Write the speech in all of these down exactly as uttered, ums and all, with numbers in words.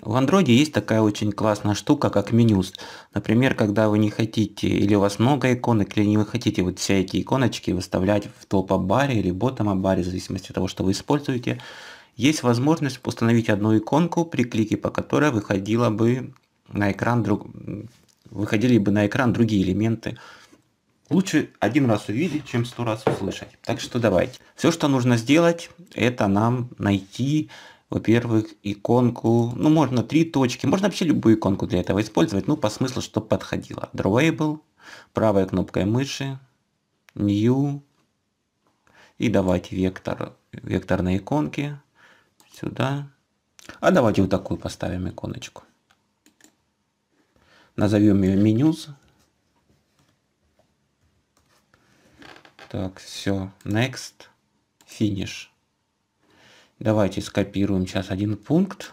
В андроиде есть такая очень классная штука, как менюс. Например, когда вы не хотите, или у вас много иконок, или не вы хотите вот все эти иконочки выставлять в топ-баре или ботtom-баре, в зависимости от того, что вы используете, есть возможность установить одну иконку, при клике по которой выходила бы на экран друг... выходили бы на экран другие элементы. Лучше один раз увидеть, чем сто раз услышать. Так что давайте. Все, что нужно сделать, это нам найти, во-первых, иконку, ну можно три точки, можно вообще любую иконку для этого использовать, ну по смыслу, чтобы подходило. Drawable, правой кнопкой мыши, New, и давайте вектор, векторные иконки сюда. А давайте вот такую поставим иконочку. Назовем ее Menus. Так, все, Next, Finish. Давайте скопируем сейчас один пункт.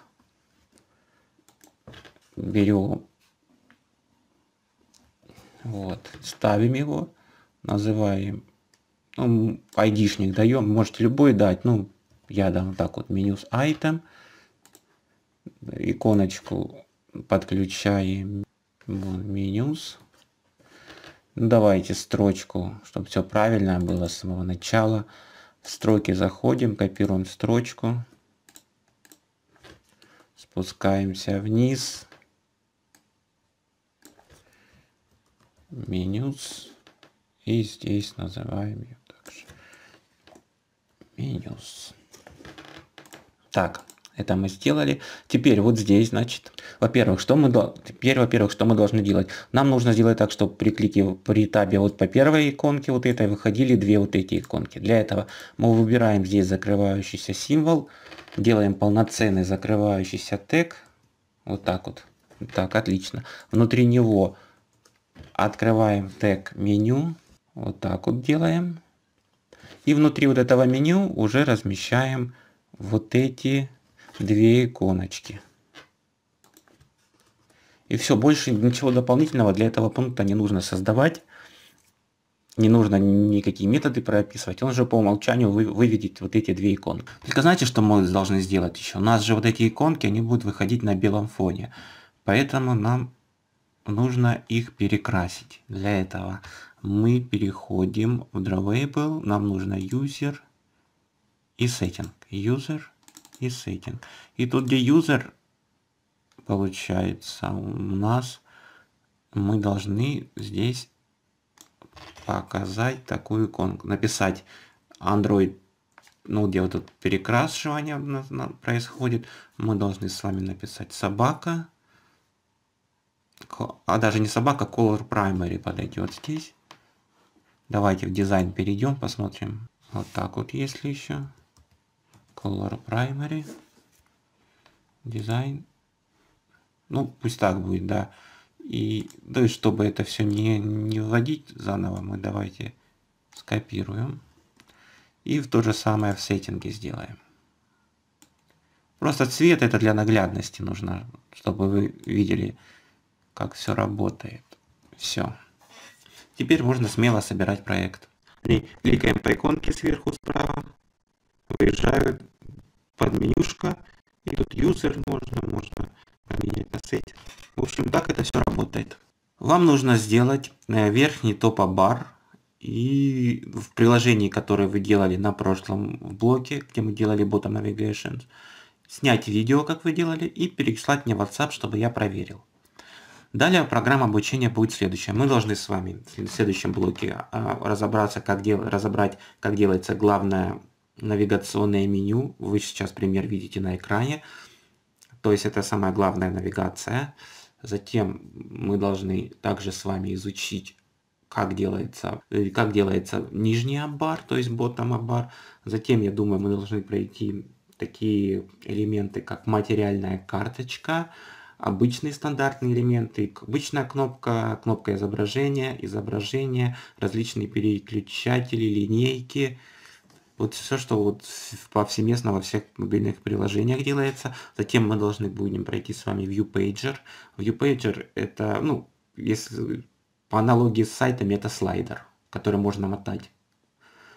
Берем, вот, ставим его, называем, ну, айдишник даем, можете любой дать, ну, я дам вот так вот, Menus Item, иконочку подключаем, Menus. Давайте строчку, чтобы все правильно было с самого начала. В строки заходим, копируем строчку, спускаемся вниз, Menus, и здесь называем ее также Menus. Так, это мы сделали. Теперь вот здесь, значит, во-первых, что мы теперь, во-первых, что мы должны делать? Нам нужно сделать так, чтобы при клике при табе вот по первой иконке вот этой выходили две вот эти иконки. Для этого мы выбираем здесь закрывающийся символ, делаем полноценный закрывающийся тег. Вот так вот. Так, отлично. Внутри него открываем тег меню. Вот так вот делаем. И внутри вот этого меню уже размещаем вот эти две иконочки. И все, больше ничего дополнительного для этого пункта не нужно создавать. Не нужно никакие методы прописывать. Он же по умолчанию вы, выведет вот эти две иконки. Только знаете, что мы должны сделать еще? У нас же вот эти иконки, они будут выходить на белом фоне. Поэтому нам нужно их перекрасить. Для этого мы переходим в Drawable. Нам нужно User и Setting. User и Setting. И тут, где User, получается, у нас мы должны здесь показать такую иконку, написать Android, ну где вот тут перекрашивание происходит, мы должны с вами написать собака, а даже не собака, Color Primary подойдет здесь. Давайте в дизайн перейдем, посмотрим. Вот так вот, если еще Color Primary, дизайн, ну пусть так будет, да. И да, и чтобы это все не, не вводить заново, мы давайте скопируем. И в то же самое в сеттинге сделаем. Просто цвет это для наглядности нужно, чтобы вы видели, как все работает. Все. Теперь можно смело собирать проект. Кликаем по иконке сверху справа. Выезжают под менюшка. И тут user можно, можно поменять на сеттинг. В общем, так это все работает. Вам нужно сделать верхний топа-бар. И в приложении, которое вы делали на прошлом блоке, где мы делали Bottom Navigation, снять видео, как вы делали, и переслать мне в WhatsApp, чтобы я проверил. Далее программа обучения будет следующая. Мы должны с вами в следующем блоке разобраться, как дел... разобрать, как делается главное навигационное меню. Вы сейчас пример видите на экране. То есть это самая главная навигация. Затем мы должны также с вами изучить, как делается, как делается нижний аббар, то есть bottom аббар. Затем, я думаю, мы должны пройти такие элементы, как материальная карточка, обычные стандартные элементы, обычная кнопка, кнопка изображения, изображение, различные переключатели, линейки. Вот все, что вот повсеместно во всех мобильных приложениях делается. Затем мы должны будем пройти с вами ViewPager. ViewPager это, ну, если по аналогии с сайтами, это слайдер, который можно мотать.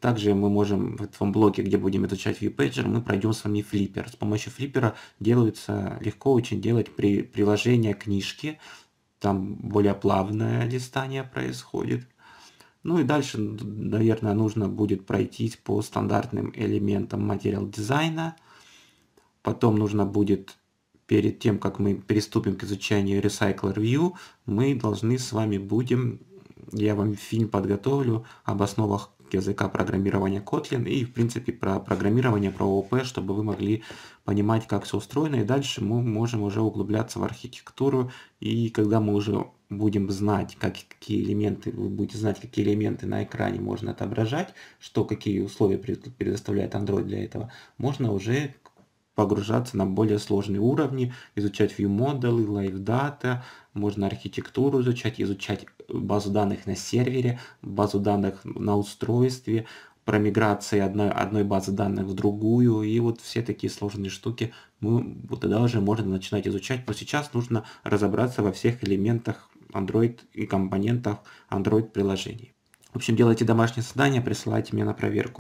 Также мы можем в этом блоке, где будем изучать ViewPager, мы пройдем с вами Flipper. С помощью Flipper делается легко очень делать при, приложение книжки. Там более плавное листание происходит. Ну и дальше, наверное, нужно будет пройтись по стандартным элементам материал дизайна. Потом нужно будет, перед тем, как мы приступим к изучению Recycler View, мы должны с вами будем, я вам фильм подготовлю об основах языка программирования Kotlin и, в принципе, про программирование, про ООП, чтобы вы могли понимать, как все устроено. И дальше мы можем уже углубляться в архитектуру. И когда мы уже будем знать, как, какие элементы, вы будете знать, какие элементы на экране можно отображать, что, какие условия предоставляет Android для этого, можно уже погружаться на более сложные уровни, изучать view-модели, live-data, можно архитектуру изучать, изучать базу данных на сервере, базу данных на устройстве, про миграции одной, одной базы данных в другую, и вот все такие сложные штуки мы вот тогда уже можно начинать изучать, но сейчас нужно разобраться во всех элементах Android и компонентах Android приложений. В общем, делайте домашнее задание, присылайте мне на проверку.